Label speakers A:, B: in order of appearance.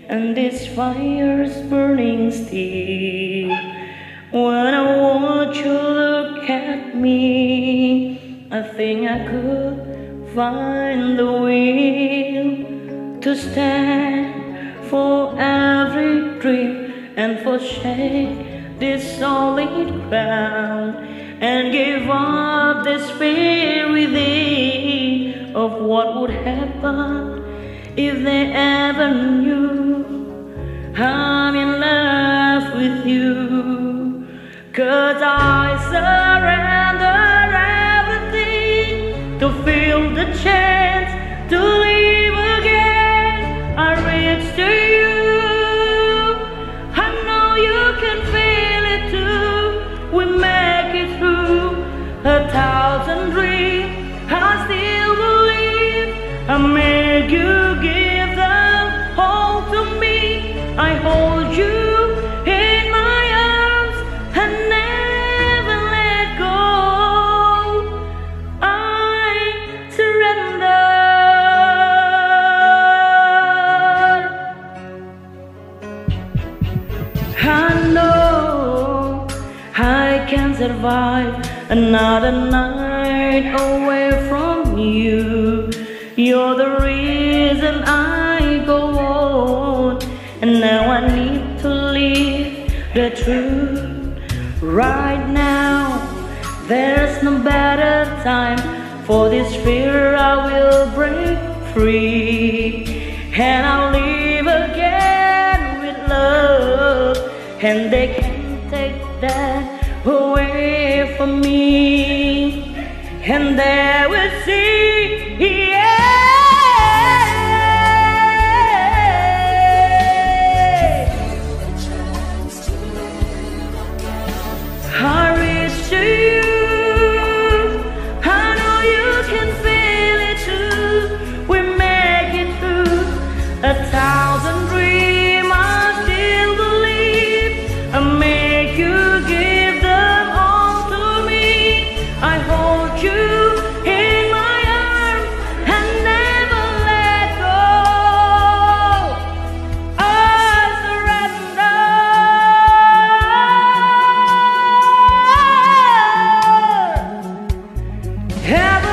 A: and this fire's burning still. When I watch you look at me, I think I could find the will to stand for every dream and forsake this solid ground, and give up this fear within of what would happen if they ever knew I'm in love with you. 'Cause I surrender everything to feel the chance to live again. I reach to you, I know you can feel it too. We make it through 1,000 dreams, I still believe. I make you give them all to me. I hold you in my arms and never let go. I surrender. I know I can survive another night away from you. You're the reason I go on, and now I need to live the truth. Right now, there's no better time. For this fear I will break free, and I'll live again with love. And they can't take that away from me, and they will see, yeah. I reach to you, I know you can feel it too. We make it through 1,000 dreams, I still believe. I make you give them all to me. I hold you in my arms and never let go. I surrender. Have